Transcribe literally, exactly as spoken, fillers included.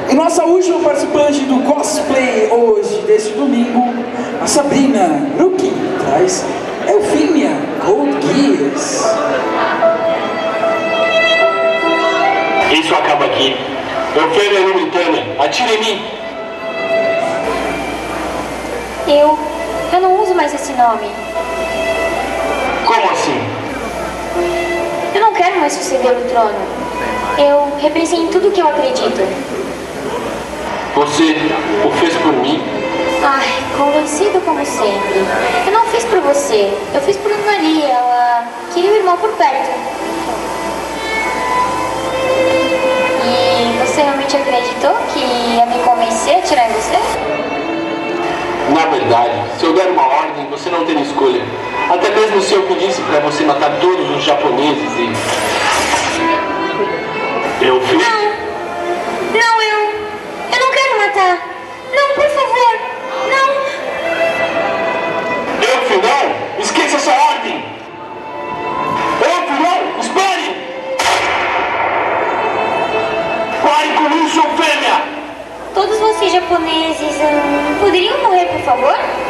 E nossa última participante do cosplay hoje, deste domingo, a Sabrina Ruki, traz Elfínia Gold Gears. Isso acaba aqui. Eufêmia Lumitana, atira em mim. Eu... eu não uso mais esse nome. Como assim? Eu não quero mais suceder o trono. Eu represento tudo o que eu acredito. Você o fez por mim? Ai, convencido como sempre. Eu não fiz por você. Eu fiz por Maria. Ela queria o irmão por perto. E você realmente acreditou que ia me convencer a atirar em você? Na verdade, se eu der uma ordem, você não tem escolha. Até mesmo se eu pedisse para você matar todos os japoneses e... Eu fiz... Não! Não, eu... eu não quero matar! Não, por favor! Não! Eu, filhão! Esqueça essa ordem! Eu, filhão! Espere! Pare com isso, Eufêmia! Todos vocês japoneses hum, poderiam morrer, por favor?